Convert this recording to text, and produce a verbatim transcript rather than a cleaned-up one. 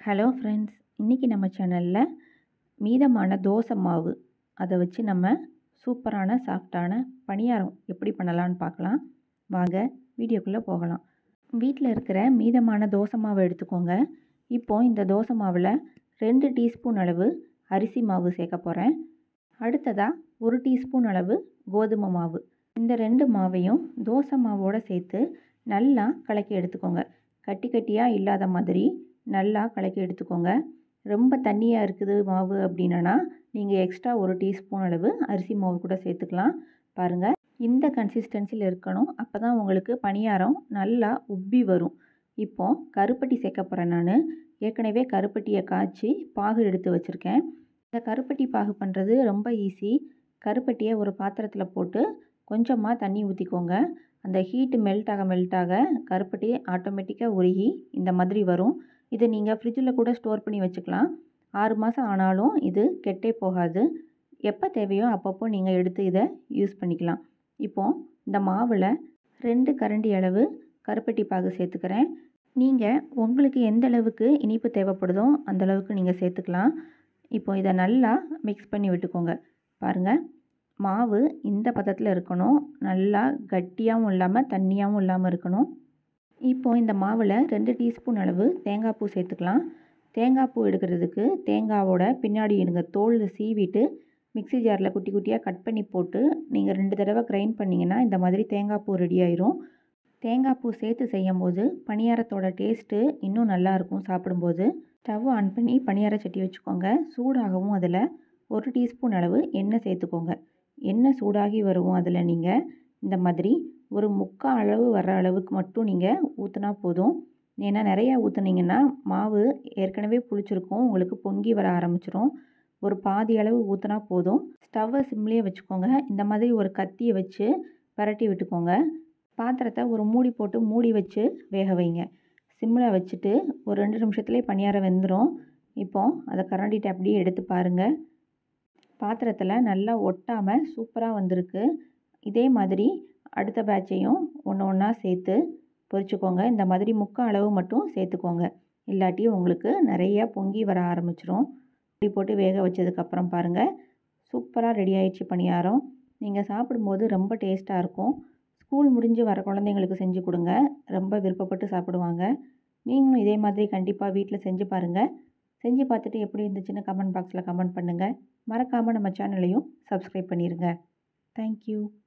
Hello friends, இன்றைக்கி நம்ம சேனலில் மீதமான தோசை மாவு அதை வச்சு நம்ம சூப்பரான சாஃப்டான பணியாரம் எப்படி பண்ணலான்னு பார்க்கலாம். வாங்க வீடியோக்குள்ளே போகலாம். வீட்டில் இருக்கிற மீதமான தோசை மாவு எடுத்துக்கோங்க. இப்போது இந்த தோசை மாவில் ரெண்டு டீஸ்பூன் அளவு அரிசி மாவு சேர்க்க போகிறேன். அடுத்ததாக ஒரு டீஸ்பூன் அளவு கோதுமை மாவு. இந்த ரெண்டு மாவையும் தோசை மாவோடு சேர்த்து நல்லா கலக்கி எடுத்துக்கோங்க. கட்டி கட்டியாக இல்லாத மாதிரி நல்லா கலக்கி எடுத்துக்கோங்க. ரொம்ப தண்ணியாக இருக்குது மாவு அப்படின்னா நீங்கள் எக்ஸ்ட்ரா ஒரு டீஸ்பூன் அளவு அரிசி மாவு கூட சேர்த்துக்கலாம். பாருங்கள், இந்த கன்சிஸ்டன்சியில் இருக்கணும். அப்போ தான் உங்களுக்கு பணியாரம் நல்லா உப்பி வரும். இப்போது கருப்பட்டி சேர்க்க போகிறேன். நான் ஏற்கனவே கருப்பட்டியை காய்ச்சி பாகு எடுத்து வச்சுருக்கேன். இந்த கருப்பட்டி பாகு பண்ணுறது ரொம்ப ஈஸி. கருப்பட்டியை ஒரு பாத்திரத்தில் போட்டு கொஞ்சமாக தண்ணி ஊற்றிக்கோங்க. அந்த ஹீட்டு மெல்ட் ஆக மெல்ட் ஆக கருப்பட்டி ஆட்டோமேட்டிக்காக உருகி இந்த மாதிரி வரும். இதை நீங்கள் ஃப்ரிட்ஜில் கூட ஸ்டோர் பண்ணி வச்சுக்கலாம். ஆறு மாதம் ஆனாலும் இது கெட்டே போகாது. எப்போ தேவையோ அப்பப்போ நீங்கள் எடுத்து இதை யூஸ் பண்ணிக்கலாம். இப்போது இந்த மாவில் ரெண்டு கரண்டி அளவு கருப்பட்டி பாகு சேர்த்துக்கிறேன். நீங்கள் உங்களுக்கு எந்த அளவுக்கு இனிப்பு தேவைப்படுதோ அந்த அளவுக்கு நீங்கள் சேர்த்துக்கலாம். இப்போது இதை நல்லா மிக்ஸ் பண்ணி விட்டுக்கோங்க. பாருங்கள், மாவு இந்த பதத்தில் இருக்கணும். நல்லா கட்டியாகவும் இல்லாமல் தண்ணியாகவும் இல்லாமல் இருக்கணும். இப்போது இந்த மாவில் ரெண்டு டீஸ்பூன் அளவு தேங்காய் பூ சேர்த்துக்கலாம். தேங்காய் பூ எடுக்கிறதுக்கு தேங்காவோட பின்னாடி எடுங்க தோலில் சீவிட்டு மிக்ஸி ஜாரில் குட்டி குட்டியாக கட் பண்ணி போட்டு நீங்கள் ரெண்டு தடவை கிரைண்ட் பண்ணிங்கன்னா இந்த மாதிரி தேங்காய் பூ ரெடி ஆயிரும். தேங்காய் பூ சேர்த்து செய்யும் போது பணியாரத்தோட டேஸ்ட்டு இன்னும் நல்லாயிருக்கும். சாப்பிடும்போது ஸ்டவ் ஆன் பண்ணி பணியார சட்டி வச்சுக்கோங்க. சூடாகவும் அதில் ஒரு டீஸ்பூன் அளவு எண்ணெய் சேர்த்துக்கோங்க. எண்ணெய் சூடாகி வருவோம். அதில் நீங்கள் இந்த மாதிரி ஒரு முக்கால் அளவு வர்ற அளவுக்கு மட்டும் நீங்கள் ஊற்றினா போதும். ஏன்னா நிறையா ஊற்றுனீங்கன்னா மாவு ஏற்கனவே புளிச்சிருக்கும், உங்களுக்கு பொங்கி வர ஆரம்பிச்சிரும். ஒரு பாதி அளவு ஊற்றினா போதும். ஸ்டவ்வை சிம்லேயே வச்சுக்கோங்க. இந்த மாதிரி ஒரு கத்தியை வச்சு பரட்டி விட்டுக்கோங்க. பாத்திரத்தை ஒரு மூடி போட்டு மூடி வச்சு வேக வைங்க. சிம்மில் வச்சுட்டு ஒரு ரெண்டு நிமிஷத்துலேயே பணியாரம் வெந்துடும். இப்போது அதை கரண்டிட்டு அப்படியே எடுத்து பாருங்கள். பாத்திரத்தில் நல்லா ஒட்டாமல் சூப்பராக வந்திருக்கு. இதே மாதிரி அடுத்த பேட்சையும் ஒன்று ஒன்றா சேர்த்து பொரிச்சுக்கோங்க. இந்த மாதிரி முக்கால் அளவு மட்டும் சேர்த்துக்கோங்க. இல்லாட்டி உங்களுக்கு நிறையா பொங்கி வர ஆரம்பிச்சிரும். இப்படி போட்டு வேக வச்சதுக்கப்புறம் பாருங்கள், சூப்பராக ரெடி ஆயிடுச்சு பணியாரம். நீங்கள் சாப்பிடும்போது ரொம்ப டேஸ்ட்டாக இருக்கும். ஸ்கூல் முடிஞ்சு வர குழந்தைங்களுக்கு செஞ்சு கொடுங்க. ரொம்ப விருப்பப்பட்டு சாப்பிடுவாங்க. நீங்களும் இதே மாதிரி கண்டிப்பாக வீட்டில் செஞ்சு பாருங்கள். செஞ்சு பார்த்துட்டு எப்படி இருந்துச்சுன்னு கமெண்ட் பாக்ஸில் கமெண்ட் பண்ணுங்கள். மறக்காமல் நம்ம சேனலையும் சப்ஸ்கிரைப் பண்ணிடுங்க. தேங்க்யூ.